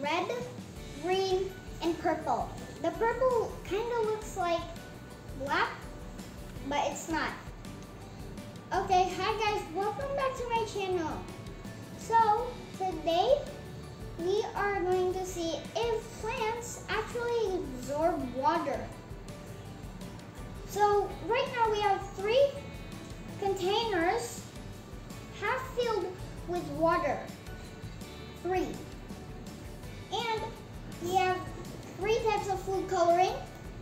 red, green, and purple. The purple kind of looks like black, but it's not. Okay, hi guys, welcome back to my channel. So, today we are going to see if plants actually absorb water. So, right now we have 3 containers half filled with water. 3. And we have 3 types of food coloring.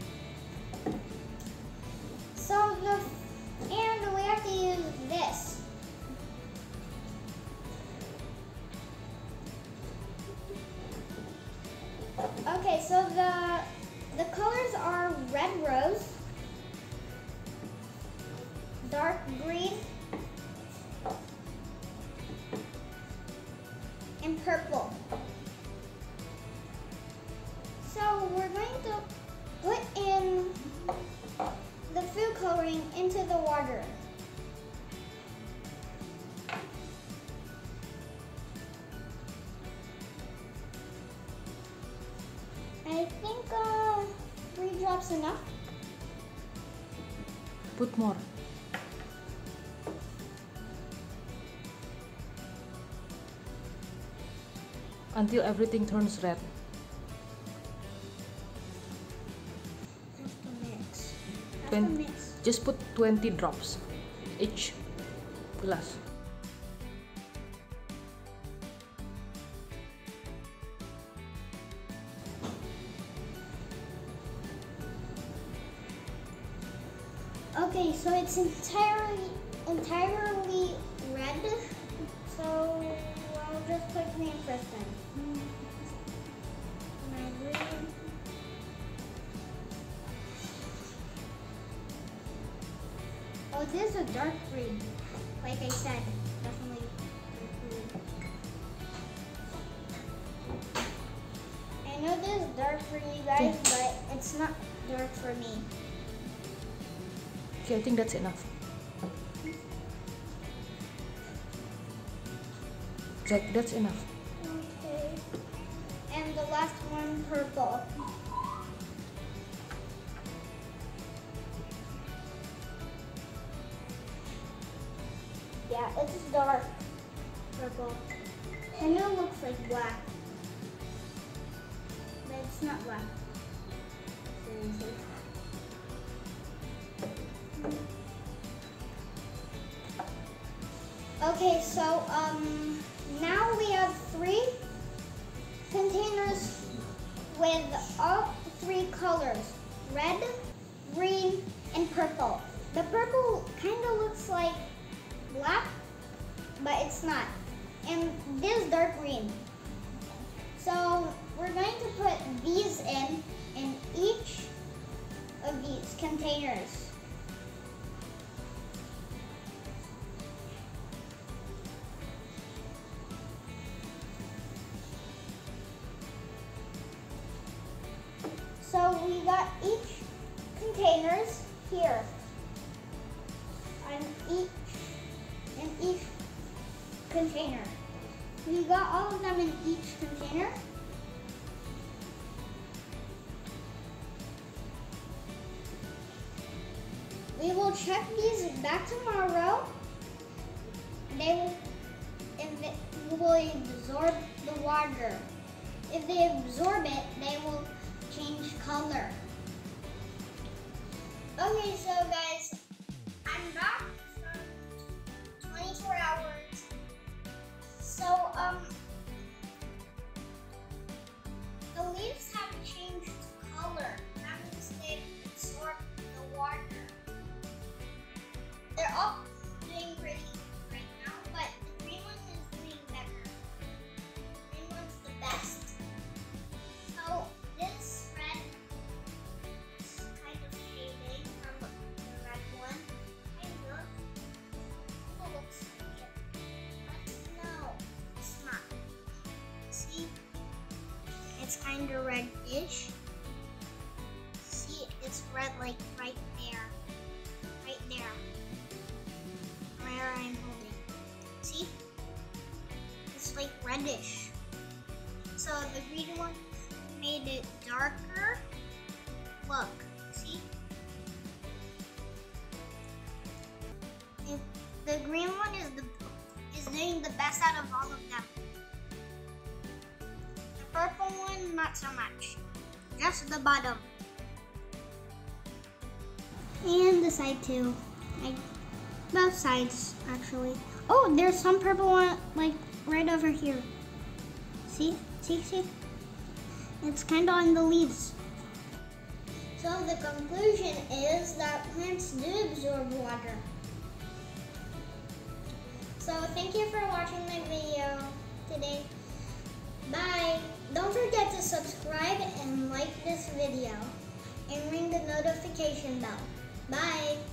And we have to use this. Okay, so the colors are red rose, dark green, and purple. So we're going to put in the food coloring into the water. I think 3 drops enough. Put more. Until everything turns red. Have to mix. Just put 20 drops each glass. Okay, so it's entirely red. So I'll just put green first then. My green. Oh, this is a dark green. Like I said, definitely dark green. I know this is dark for you guys, but it's not dark for me. Okay, I think that's enough. Zac, that's enough. Okay. And the last one, purple. Yeah, it's dark purple. I know it looks like black, but it's not black. Seriously. Okay, so now we have 3 containers with all 3 colors, red, green, and purple. The purple kind of looks like black, but it's not. And this is dark green. So we're going to put these in each of these containers. So we got each containers here. In each container. We got all of them in each container. We will check these back tomorrow. They will absorb the water. If they absorb it, they will change color. Okay, so guys, I'm back from 24 hours. So the leaves have changed color. That means they absorbed the water. They're all doing pretty right now, but the green one is doing better. The green one's the best. So this red is kind of fading from the red one. Kind of. It looks like it. But no, it's not. See? It's kind of reddish. See, it's red like right there. Right there. Where I'm holding. See? It's like reddish. So the green one made it darker. Look, see? The green one is doing the best out of all of them. The purple one, not so much. Just the bottom. And the side too. Both sides, actually. Oh, there's some purple one, like, right over here. See? See? It's kind of on the leaves. So the conclusion is that plants do absorb water. So thank you for watching my video today. Bye. Don't forget to subscribe and like this video and ring the notification bell. Bye.